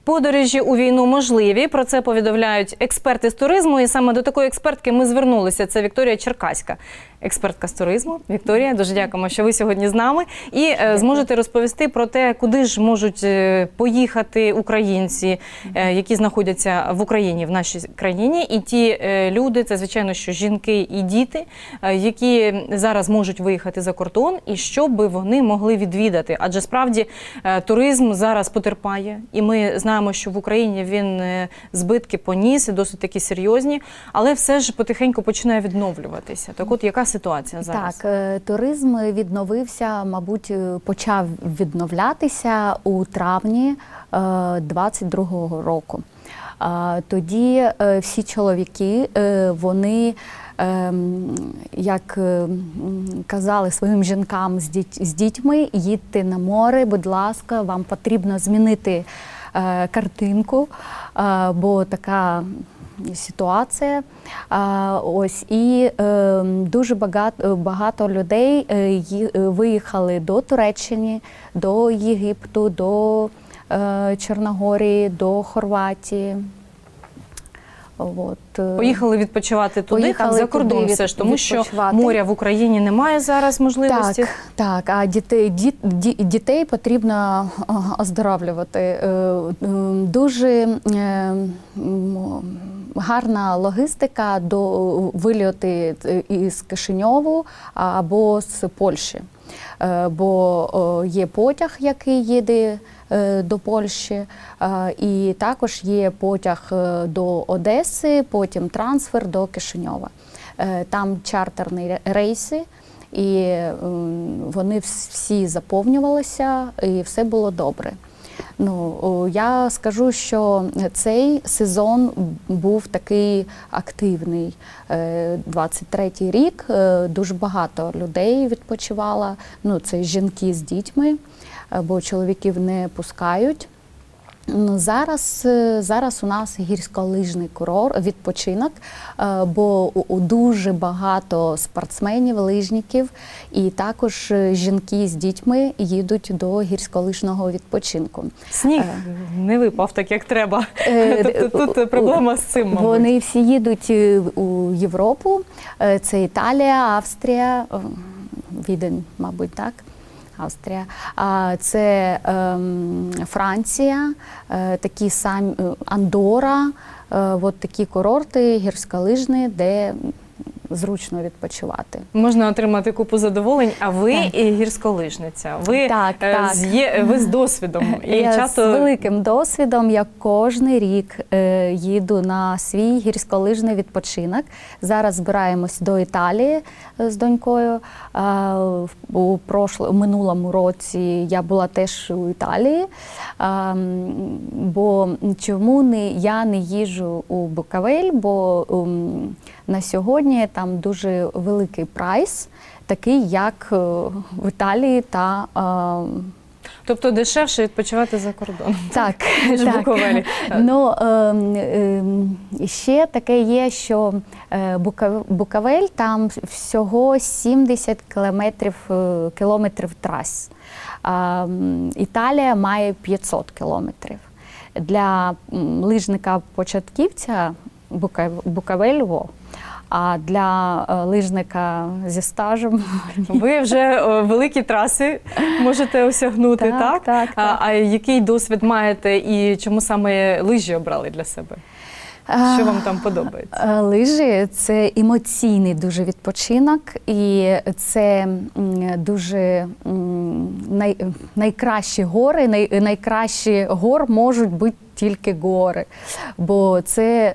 Подорожі у війну можливі, про це повідомляють експерти з туризму, і саме до такої експертки ми звернулися. Це Вікторія Черкаська, експертка з туризму. Вікторія, дуже дякуємо, що ви сьогодні з нами. І зможете розповісти про те, куди ж можуть поїхати українці, які знаходяться в Україні, в нашій країні. І ті люди, це, звичайно, що жінки і діти, які зараз можуть виїхати за кордон, і що би вони могли відвідати. Адже справді туризм зараз потерпає, і ми знаємо, що в Україні він збитки поніс, і досить такі серйозні, але все ж потихеньку починає відновлюватися. Так от, яка ситуація зараз? Так, туризм відновився, мабуть, почав відновлятися у травні 22-го року. Тоді всі чоловіки, вони, як казали своїм жінкам з дітьми, їдьте на море, будь ласка, вам потрібно змінити картинку, бо така ситуація. Ось, і дуже багато людей виїхали до Туреччини, до Єгипту, до Чорногорії, до Хорватії. От. Поїхали відпочивати туди, так, за кордон все ж, тому що моря в Україні немає зараз можливості. Так, а дітей потрібно оздоровлювати. Дуже гарна логістика до вильоти із Кишиньову або з Польщі. Бо є потяг, який їде до Польщі, і також є потяг до Одеси, потім трансфер до Кишиньова. Там чартерні рейси, і вони всі заповнювалися, і все було добре. Ну, я скажу, що цей сезон був такий активний. 23-й рік, дуже багато людей відпочивало. Ну, це жінки з дітьми, бо чоловіків не пускають. Зараз у нас гірськолижний курорт, відпочинок, бо дуже багато спортсменів, лижників, і також жінки з дітьми їдуть до гірськолижного відпочинку. Сніг не випав так, як треба. Тут проблема з цим, мабуть. Вони всі їдуть у Європу, це Італія, Австрія, Відень, мабуть, так. Австрія, це Франція, такі самі Андора, от такі курорти гірськолижні, де зручно відпочивати. Можна отримати купу задоволень, а ви і гірськолижниця. Ви, ви з досвідом. Я з великим досвідом, я кожен рік їду на свій гірськолижний відпочинок. Зараз збираємось до Італії з донькою. У минулому році я була теж у Італії. Бо чому я не їжджу у Буковель, бо на сьогодні там дуже великий прайс, такий, як в Італії та... Тобто дешевше відпочивати за кордоном? Так, ніж в Буковелі. Ну, ще таке є, що Буковель, там всього 70 кілометрів трас. Італія має 500 кілометрів. Для лижника-початківця Буковель – а для лижника зі стажем... Ви вже великі траси можете осягнути, так? Так. А який досвід маєте і чому саме лижі обрали для себе? Що вам там подобається? Лижі – це емоційний дуже відпочинок, і це дуже найкращі гори, найкращі гор можуть бути тільки гори, бо це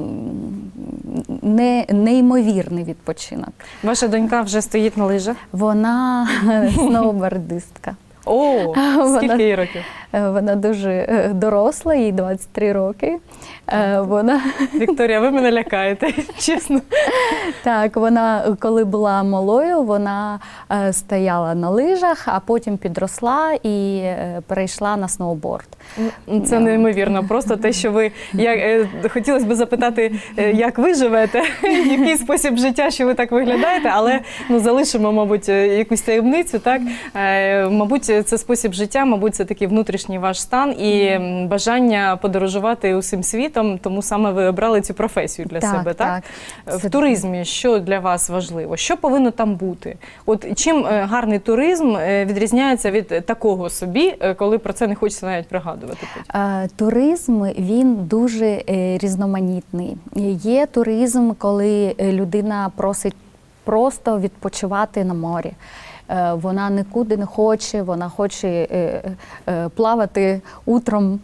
неймовірний відпочинок. Ваша донька вже стоїть на лижах? Вона сноубордистка. О, скільки їй років? Вона дуже доросла, їй 23 роки. Вона Вікторія, ви мене лякаєте, чесно. так, вона коли була малою, вона стояла на лижах, а потім підросла і перейшла на сноуборд. Це неймовірно. Просто те, що ви... Хотілося б запитати, як ви живете, який спосіб життя, що ви так виглядаєте, але залишимо, мабуть, якусь таємницю, так? Мабуть, це спосіб життя, мабуть, це такий внутрішній ваш стан і бажання подорожувати усім світом, тому саме ви обрали цю професію для себе, так? В туризмі що для вас важливо? Що повинно там бути? От чим гарний туризм відрізняється від такого собі, коли про це не хочеться навіть пригадувати? Туризм, він дуже різноманітний. Є туризм, коли людина просить просто відпочивати на морі. Вона нікуди не хоче, вона хоче плавати утром,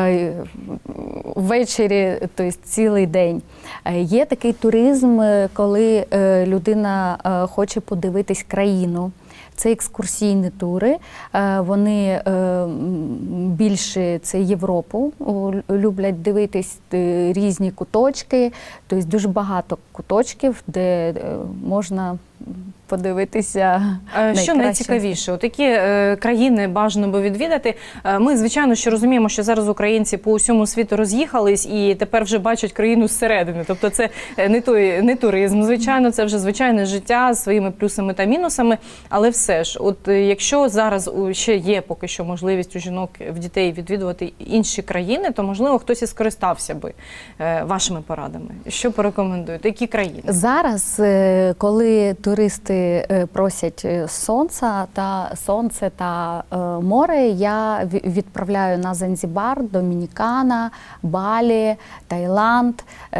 ввечері, тобто цілий день. Є такий туризм, коли людина хоче подивитись країну. Це екскурсійні тури, вони більше це Європу, люблять дивитись різні куточки, тобто дуже багато куточків, де можна подивитися. Що найцікавіше? От які країни бажано би відвідати? Ми, звичайно, що розуміємо, що зараз українці по усьому світу роз'їхались і тепер вже бачать країну зсередини. Тобто це не туризм, звичайно, це вже звичайне життя з своїми плюсами та мінусами. Але все ж, от якщо зараз ще є поки що можливість у жінок, в дітей відвідувати інші країни, то, можливо, хтось і скористався би вашими порадами. Що порекомендуєте? Які країни? Зараз, коли туристи просять сонце та море, я відправляю на Занзібар, Домінікана, Балі, Таїланд,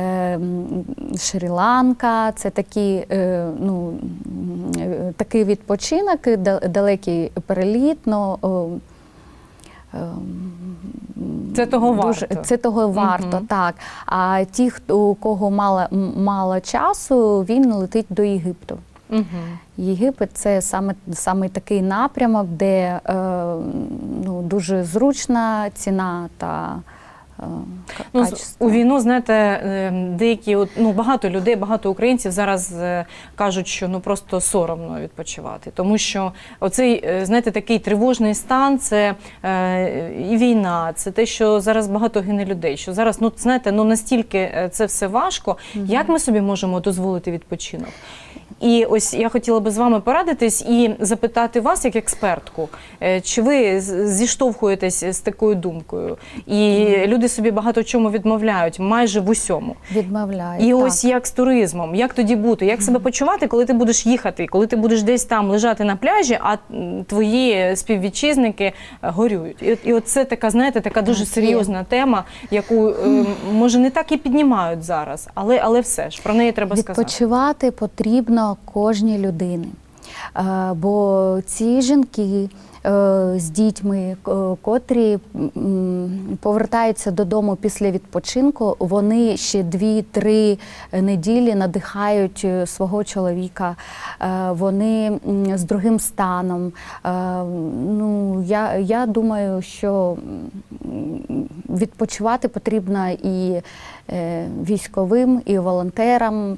Шрі-Ланка. Це такий відпочинок, далекий переліт. Це того варто. Це того варто, так. А ті, у кого мало часу, він летить до Єгипту. Єгипет – це саме такий напрямок, де дуже зручна ціна та качество. У війну, знаєте, багато людей, багато українців зараз кажуть, що просто соромно відпочивати. Тому що оцей, знаєте, такий тривожний стан – це і війна, це те, що зараз багато гине людей, що зараз, знаєте, настільки це все важко. Як ми собі можемо дозволити відпочинок? І ось я хотіла би з вами порадитись і запитати вас, як експертку, чи ви зіштовхуєтесь з такою думкою? І люди собі багато в чому відмовляють, майже в усьому. Відмовляють, і ось як з туризмом, як тоді бути, як себе почувати, коли ти будеш їхати, коли ти будеш десь там лежати на пляжі, а твої співвітчизники горюють. І от це така, знаєте, така дуже серйозна тема, яку, може, не так і піднімають зараз, але все ж, про неї треба сказати. Відпочивати потрібно кожній людині, бо ці жінки з дітьми, котрі повертаються додому після відпочинку, вони ще 2-3 неділі надихають свого чоловіка, вони з другим станом. Я думаю, що відпочивати потрібно і військовим, і волонтерам,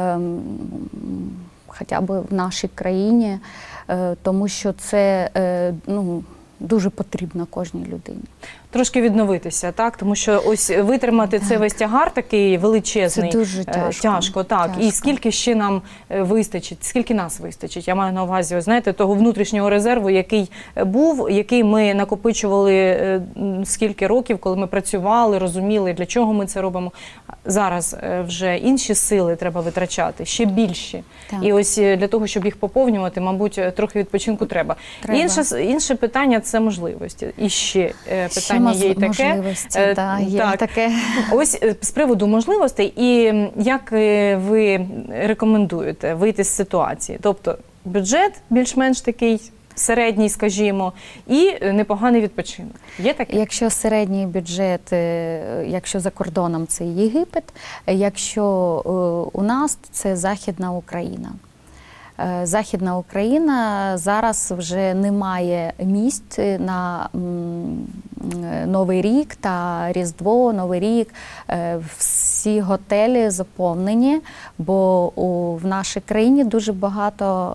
хоча б в нашій країні, тому що це дуже потрібно кожній людині. Трошки відновитися, так? Тому що ось витримати цей весь тягар такий величезний. Це дуже тяжко. Так. І скільки ще нам вистачить, скільки нас вистачить? Я маю на увазі, знаєте, того внутрішнього резерву, який був, який ми накопичували скільки років, коли ми працювали, розуміли, для чого ми це робимо. Зараз вже інші сили треба витрачати, ще більші. Так. І ось для того, щоб їх поповнювати, мабуть, трохи відпочинку треба. Інше питання – це можливості. І ще питання є таке. Ось з приводу можливостей, і як ви рекомендуєте вийти з ситуації? Тобто бюджет більш-менш такий середній, скажімо, і непоганий відпочинок. Є таке? Якщо середній бюджет, якщо за кордоном, це Єгипет, якщо у нас, це Західна Україна. Західна Україна, зараз вже немає місць Новий рік та Різдво, Новий рік. Всі готелі заповнені, бо в нашій країні дуже багато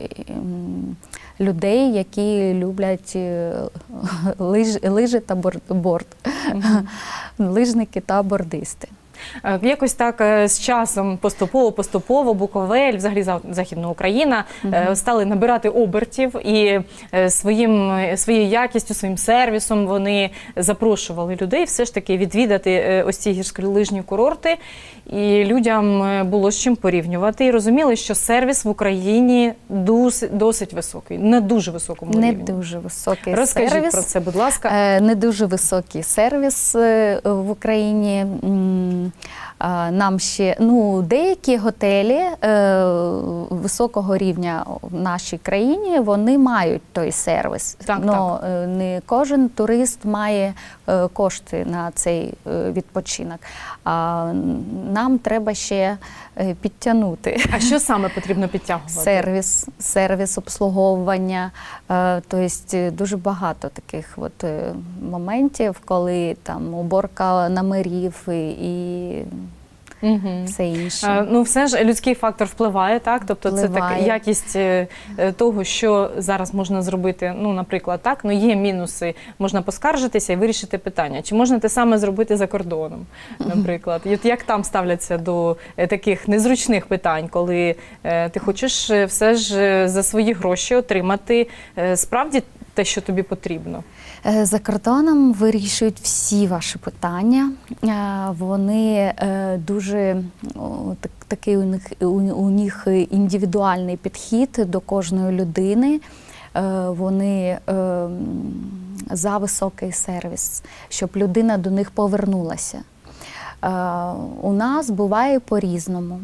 людей, які люблять лижі та борд. Лижники та бордисти. Якось так з часом поступово Буковель, взагалі Західна Україна, стали набирати обертів і своєю якістю, своїм сервісом вони запрошували людей все ж таки відвідати ось ці гірськолижні курорти. І людям було з чим порівнювати. І розуміли, що сервіс в Україні досить високий, на дуже високому рівні. Не дуже високий сервіс. Розкажіть про це, будь ласка. Не дуже високий сервіс в Україні. Нам ще, деякі готелі високого рівня в нашій країні, вони мають той сервіс. Так. Не кожен турист має кошти на цей відпочинок. А нам треба ще підтягнути. А що саме потрібно підтягувати? Сервіс обслуговування. Тобто дуже багато таких моментів, коли там уборка номерів і все інше. Все ж людський фактор впливає, так? Тобто це така якість того, що зараз можна зробити, наприклад, так, є мінуси, можна поскаржитися і вирішити питання. Чи можна те саме зробити за кордоном, наприклад? Як там ставляться до таких незручних питань, коли ти хочеш все ж за свої гроші отримати справді те, що тобі потрібно? За кордоном вирішують всі ваші питання. Вони дуже такий у них індивідуальний підхід до кожної людини. Вони за високий сервіс, щоб людина до них повернулася. У нас буває по-різному.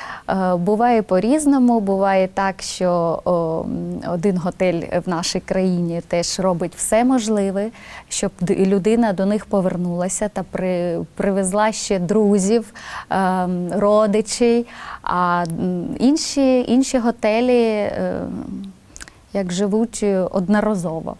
Буває так, що один готель в нашій країні теж робить все можливе, щоб людина до них повернулася та привезла ще друзів, родичів, а інші готелі як живуть одноразово.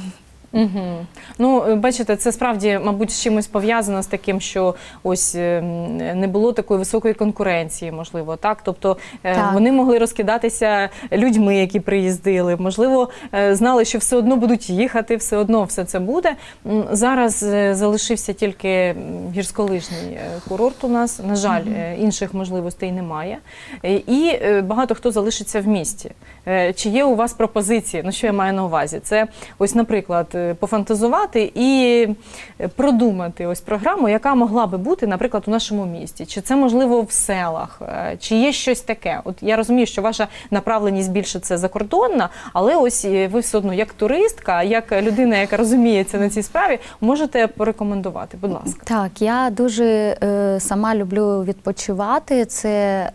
Бачите, це справді, мабуть, з чимось пов'язано з таким, що ось не було такої високої конкуренції, можливо, так? Тобто вони могли розкидатися людьми, які приїздили, можливо, знали, що все одно будуть їхати, все одно все це буде. Зараз залишився тільки гірськолижний курорт у нас, на жаль, інших можливостей немає. І багато хто залишиться в місті. Чи є у вас пропозиції? Що я маю на увазі? Це ось, наприклад, пофантазувати і продумати ось програму, яка могла би бути, наприклад, у нашому місті. Чи це можливо в селах? Чи є щось таке? От я розумію, що ваша направленість більше це закордонна, але ось ви все одно як туристка, як людина, яка розуміється на цій справі, можете порекомендувати, будь ласка. Так, я дуже сама люблю відпочивати. Це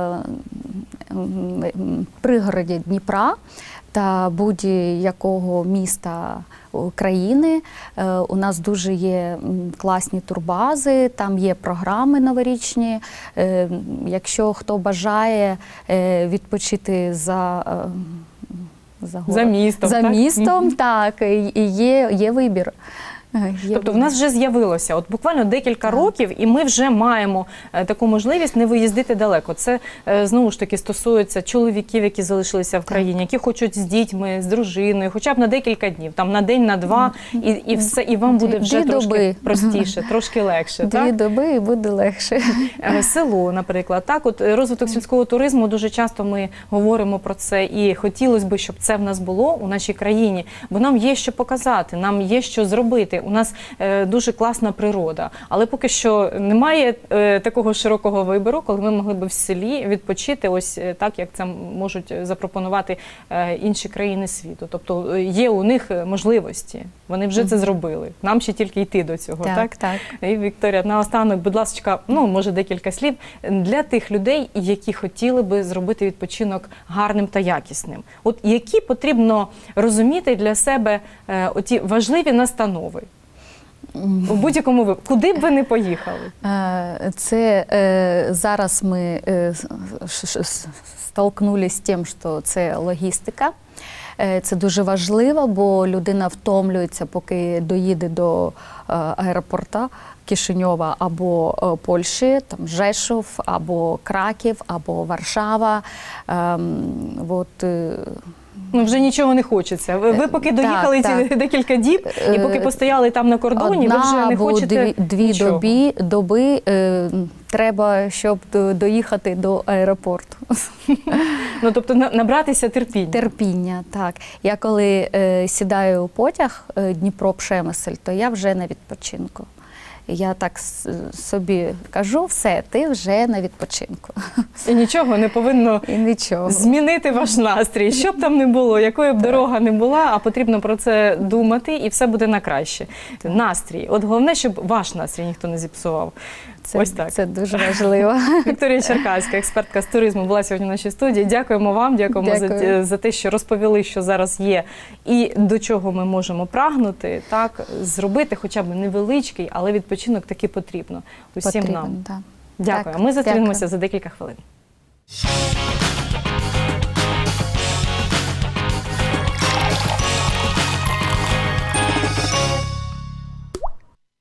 пригороді Дніпра та будь-якого міста України. У нас дуже є класні турбази, там є програми новорічні. Якщо хто бажає відпочити за містом, так, і є вибір. Тобто в нас вже з'явилося буквально декілька років, і ми вже маємо таку можливість не виїздити далеко. Це, знову ж таки, стосується чоловіків, які залишилися в країні, які хочуть з дітьми, з дружиною, хоча б на декілька днів, там на день, на два, і все, і вам буде вже трошки простіше, трошки легше. Дві доби і буде легше. Село, наприклад. Так, розвиток сільського туризму, дуже часто ми говоримо про це, і хотілося б, щоб це в нас було у нашій країні, бо нам є що показати, нам є що зробити. У нас дуже класна природа, але поки що немає такого широкого вибору, коли ми могли б в селі відпочити ось так, як це можуть запропонувати інші країни світу. Тобто є у них можливості, вони вже це зробили. Нам ще тільки йти до цього. Так? І, Вікторія, наостанок, будь ласка, може декілька слів для тих людей, які хотіли би зробити відпочинок гарним та якісним. От які потрібно розуміти для себе оті важливі настанови? У будь-якому випадку. Куди б ви не поїхали? Це зараз ми столкнулися з тим, що це логістика. Це дуже важливо, бо людина втомлюється, поки доїде до аеропорту Кишиньова або Польщі, там Жешов, або Краків, або Варшава. Ну, вже нічого не хочеться. Ви поки доїхали ці декілька діб, і поки постояли там на кордоні, ви вже не хочете дві доби треба, щоб доїхати до аеропорту. Ну, тобто набратися терпіння. Терпіння, так. Я коли сідаю у потяг Дніпро-Пшемисель, то я вже на відпочинку. Я так собі кажу, все, ти вже на відпочинку. І нічого не повинно змінити ваш настрій. Що б там не було, якою б дорога не була, а потрібно про це думати, і все буде на краще. Настрій. От головне, щоб ваш настрій ніхто не зіпсував. Ось так. Це дуже важливо. Вікторія Черкаська, експертка з туризму, була сьогодні в нашій студії. Дякуємо вам, дякуємо за те, що розповіли, що зараз є і до чого ми можемо прагнути, так, зробити хоча б невеличкий, але відпочинок таки потрібно усім нам. Так. Дякую. Ми зустрінемося за декілька хвилин.